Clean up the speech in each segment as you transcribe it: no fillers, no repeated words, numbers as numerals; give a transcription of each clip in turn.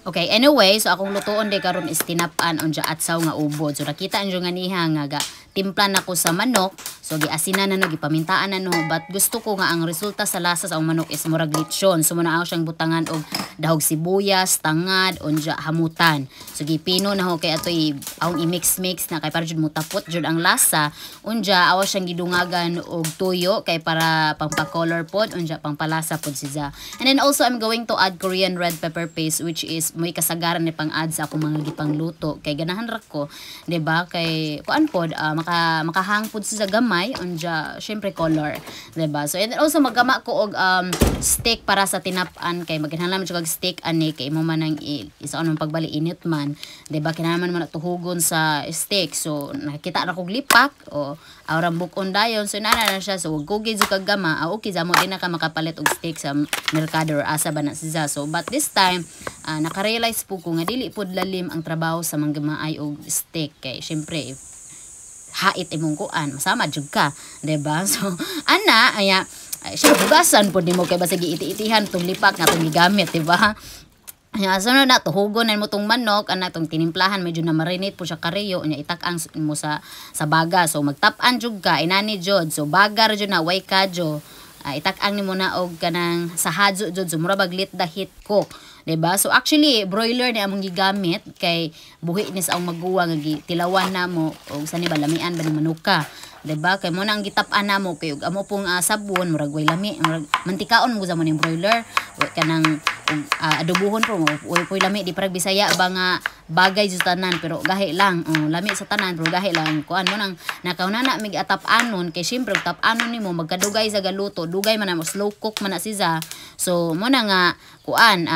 Okay, anyway, so akong lutuon de karon is tinap-an unja atsaw nga ubod. So nakita nyo nga niha nga timplan ako sa manok. So giasinan na no, gipamintaan na no, but gusto ko nga ang resulta sa lasa sa ang manok is murag lechon. So muna ako siyang butangan og dahog sibuyas, tangad, unja hamutan. So gipino na ho kay atoy akong i-mix-mix na kay para jud mutapot jud ang lasa. Unja awa siyang gidungagan og tuyo kay para pangpa-color pod, unja pangpalasa pod siya. And then also I'm going to add Korean red pepper paste, which is may kasagaran ni pang-add sa akong mga gipangluto kay ganahan ra ko, di ba? Kay kuan pod makahang pod sa gamay unja syempre color, di ba? So and also magama ko og steak para sa tinap-an kay magkinahanglan man og steak ani kay mo man ang isa anong pagbali init man, di ba? Kinahanglan man natuhugon sa steak. So nakita ra kog lipak o awrang bukon dayon, so inana na siya. So gugid sa kagama okay sa mo din na ka makapalit og steak sa merkado or asa ba na siya. So but this time naka-realize po ko nga dili pod lalim ang trabaho sa manggamaay og steak kay syempre hait imong kuan masama jud ka, di ba? So ana aya siya bugasan pod nimo kay basig iti-itihan tong lipak nga tong gigamit, di ba? So na tuhugon na mo tong manok ana tong tinimplahan medyo na marinate po siya kareyo nya itak-ang mo sa baga. So magtap-an jud ka inani jud, so bagar jud na way kadyo itak-ang nimo na og kanang sa hadzo jud, so mura baglit dahit cook, diba? So actually broiler ni among gigamit kay buhi ni sa ang maguwa nga tilawan namo og sa ni balamian ba ni manuka, diba? Kay mo nang gitap-an namo kay og amo pong sabon murag way lami, murag mantikaon mo sa mo ning broiler kanang adobuhon po puy lami di parag Bisaya ba nga bagay sa tanan pero gahi lang lami sa tanan pero gahi lang kuan mo nang nakaunana mig atap-anon kay syempre tap-anon nimo magkadugay sa galuto, dugay man na slow cook man na siya. So mo na nga kuan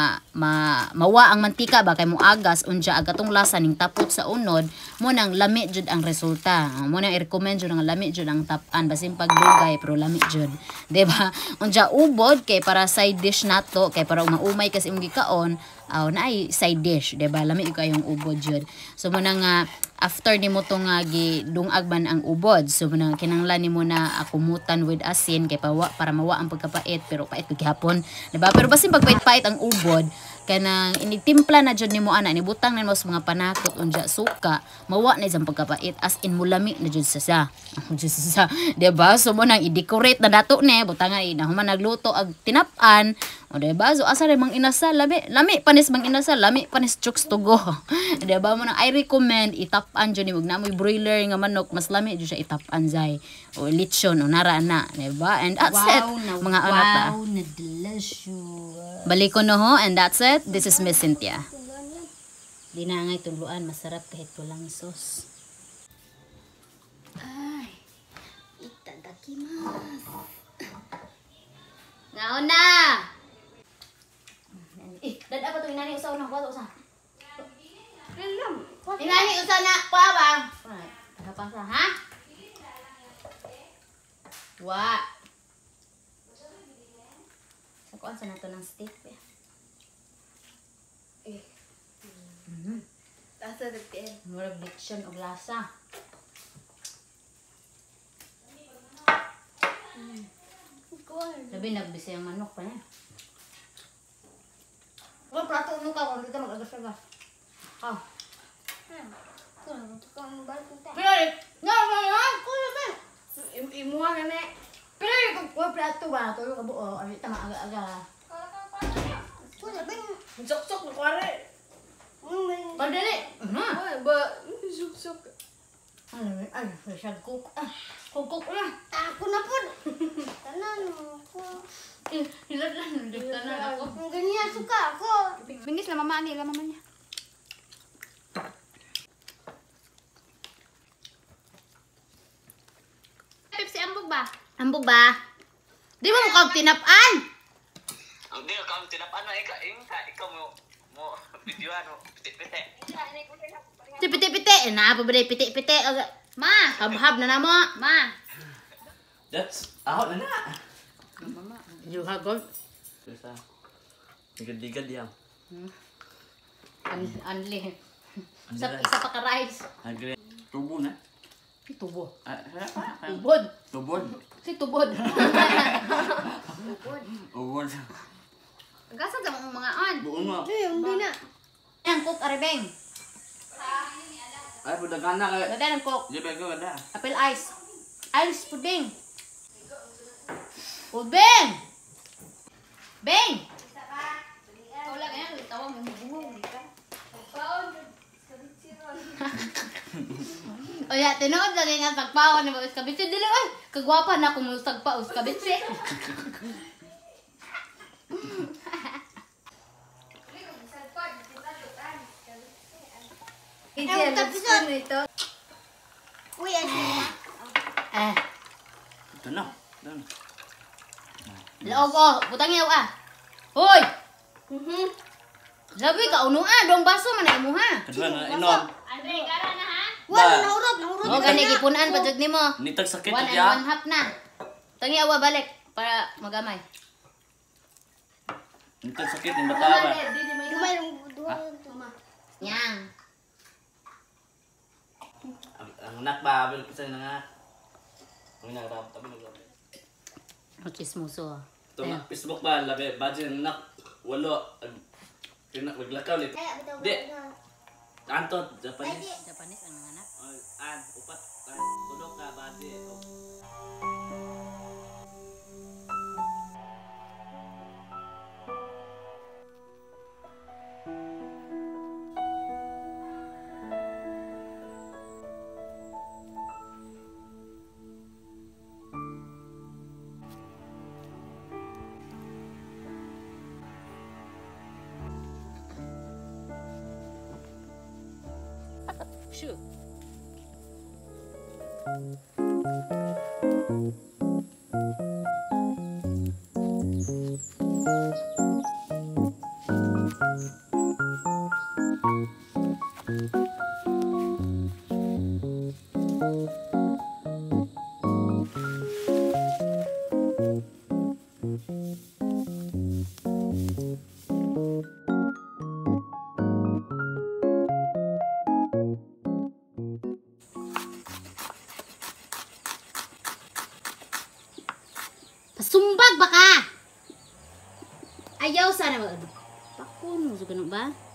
mawa ang mantika ba kay mo agas unja agatong lasa ning tapot sa unod mo nang lami jud ang resulta. Mo nang i-recommend jud ang lami jud ang tap-an basin pagdugay pero lami jud, di ba? Unja ubod kay para side dish nato kay para maumay kasi imong gikaon na ay side dish, di ba? Lami kayong ubod jud. So mo nang after nimo to nga gidungag man ang ubod, so mo nang kinahanglan nimo na akumutan with asin kay para mawa ang pagkapait pero pait gihapon, di ba? Pero basin pagpait-pait ang ubod kanang initimpla na jud nimo ana nibutang na mo sa mga panakot unja suka mawa na isang pagkapait as in mulami na jud sa di ba? So mo nang i-decorate na dato ni butangan inahuman nagluto ag tinap-an o di ba? So asa mang inasal lami panis mang inasal lami panis chooks to go di ba? Mo nang I recommend itap-an jud ni wag na moy broiler nga manok mas lami jud siya itap-an zay o lechon o nara na, di ba? And that's it mga anak ta. Wow, na delicious. Balik ko no ho, and that's it. This is Miss Cynthia. Di na ngay tuluan, masarap kahit walang sauce. Ay, itadakimasu. Ngaon na! Dada pa ito, inani usaw na. Kuha usaw. Inani usaw na. Kuha ba? Tagapasa, ha? Wa. Sa kuhan sa nato ng steak. Lasa dagtin. Murag lechon o lasa. Labi nagbisa yung manok pa niya. Kung prato mo ka, kung dito mag-agas-agas. Oh. Pero, no! Kuya ba? Imuha ka na. Pero, kung prato ba, tuyo ka buo, ano ito mag-aga. Kuya ba? Sok-sok na kwari. Padali! Ay, ba? Sok-sok. Ay, siya cook. Cook na. Ako na po. Tanan ako. Hilad lang, tanan ako. Ang ganyan, suka ako. Bingis lang mama niya. Pepsi, ambog ba? Ambog ba? Di mo mukhang tinap-an! Hindi ka ang tinap-an na ikaw mo videoan mo. Piti-piti. Piti-piti. Na, pabili, piti-piti. Ma, hab-hab na mo. Ma. That's out na na. Mama, you have got? Susah. Ligad-ligad yan. Anli. Isa pa ka-rice. Agre. Tubo na. Tubo. Tubod. Tubod. Tubod. Si tubod. Ubod. Gasa sa mga mga on. Buon mo. Hindi na. Ang cook aribeng. Ay, pudagan na kay. Dada ng cook. Di ba ko ada? Apple ice. Ice pudding. Ubeng! Beng! Ikaw lang yan, tawa mo bungo. O ya, tinood na nga pagpawan ni Us Kabitsi. Dili, ay, kagwapa na kung musag pa Us Kabitsi. Ang tapisod. Uy, asina. Ito na. Ito na. Laog oh, butang yaw ah. Hoy! Labi ka uno ah, dong baso man na imo ha. Kadua na inom. Andre, gara na ha? Wala, nahurot. O gani gipunan pa jud nimo. Nitag sakit One and ya. one half na. Tangi awa balik para magamay. Nitag sakit yung batawa. Lumay lang duwa. Nyang. Ang anak ba, abil ko sa'yo na nga. Ang nagrap, tabi nagrap. O chismoso. Ito nga, Facebook ba, labi, budget ng anak, walo. Naglakaw ulit. Di, Anto, Japanese. Japanese ang nanganak. Upat, tulog ka, budget. Shoot. Pasumbag ba ka? Ayaw sana ba? Pakon mo sa ganun ba?